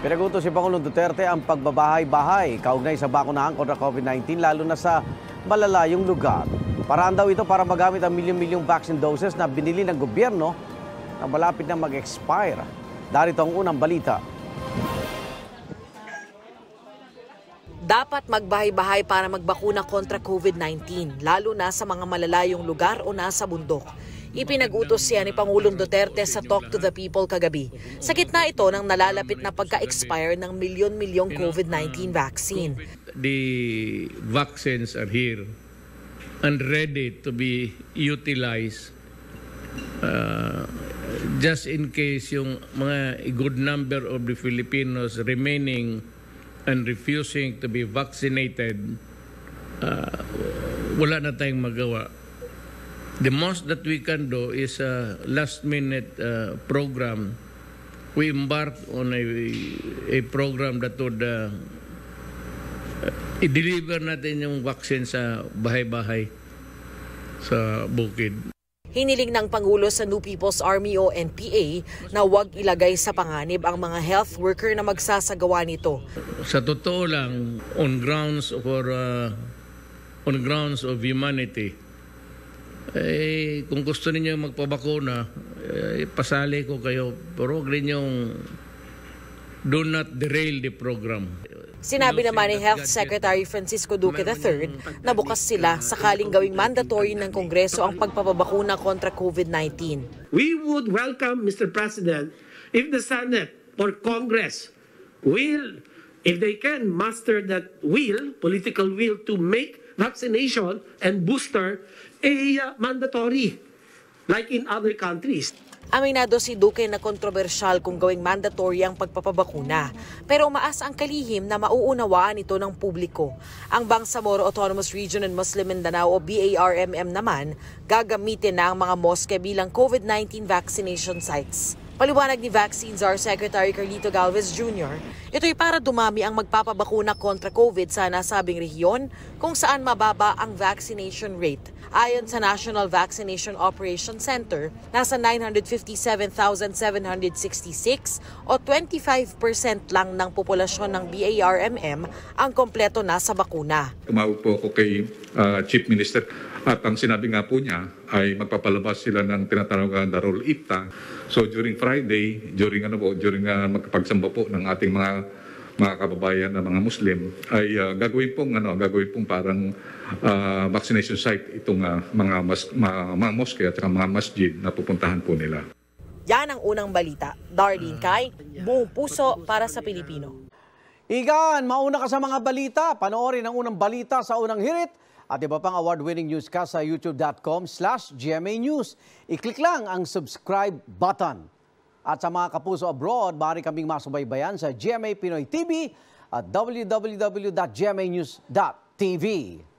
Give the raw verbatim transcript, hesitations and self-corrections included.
Pinag-utos si Pangulong Duterte ang pagbabahay-bahay kaugnay sa bakunahan kontra COVID nineteen lalo na sa malalayong lugar. Paraan daw ito para magamit ang milyon-milyong vaccine doses na binili ng gobyerno na malapit na mag-expire. Darito ang unang balita. Dapat magbahay-bahay para magbakuna kontra COVID nineteen, lalo na sa mga malalayong lugar o nasa bundok. Ipinag-utos siya ni Pangulong Duterte sa Talk to the People kagabi. Sa gitna ito ng nalalapit na pagka-expire ng milyon-milyong COVID nineteen vaccine. The vaccines are here and ready to be utilized uh, just in case yung mga a good number of the Filipinos remaining and refusing to be vaccinated, uh, wala na tayong magawa. The most that we can do is a last-minute uh, program. We embarked on a, a program that would uh, i-deliver natin yung vaccine sa bahay-bahay sa bukid. Hiniling ng Pangulo sa New People's Army o N P A na huwag ilagay sa panganib ang mga health worker na magsasagawa nito. Sa totoo lang, on grounds for uh, on grounds of humanity, eh, kung gusto niyo magpabakuna, eh, pasali ko kayo. Pero huwag ninyong do not derail the program. Sinabi naman ni Health Secretary Francisco Duque the third na bukas sila sakaling gawing mandatory ng Kongreso ang pagpapabakuna kontra COVID nineteen. We would welcome, Mister President, if the Senate or Congress will, if they can muster that will, political will to make vaccination and booster a uh, mandatory like in other countries. Aminado si Duque na kontrobersyal kung gawing mandatory ang pagpapabakuna. Pero umaas ang kalihim na mauunawaan ito ng publiko. Ang Bangsamoro Autonomous Region and Muslim Mindanao o B A R M M naman, gagamitin na ang mga moske bilang COVID nineteen vaccination sites. Paliwanag ni Vaccine Czar Secretary Carlito Galvez Junior, ito'y para dumami ang magpapabakuna kontra COVID sa nasabing rehiyon kung saan mababa ang vaccination rate. Ayon sa National Vaccination Operations Center, nasa nine hundred fifty-seven thousand seven hundred sixty-six o twenty-five percent lang ng populasyon ng B A R M M ang kompleto na sa bakuna. Tumawag po ako kay uh, Chief Minister at ang sinabi nga po niya ay magpapalabas sila ng tinatawag na rule I P T A. So during Friday, during ano po, during uh, magpagsamba po ng ating mga mga kababayan na mga Muslim ay uh, gagawin pong ano, gagawin pong parang uh, vaccination site itong uh, mga mas, mga, mga mosque at mga masjid na pupuntahan po nila. Yan ang unang balita. Darlene Kai, buong puso para sa Pilipino. Igan, mauna ka sa mga balita. Panoorin ang unang balita sa unang hirit at iba pang award-winning newscast sa youtube.com slash GMA News. I-click lang ang subscribe button. At sa mga kapuso abroad, maaari kaming masubaybayan sa G M A Pinoy T V at w w w dot g m a news dot t v.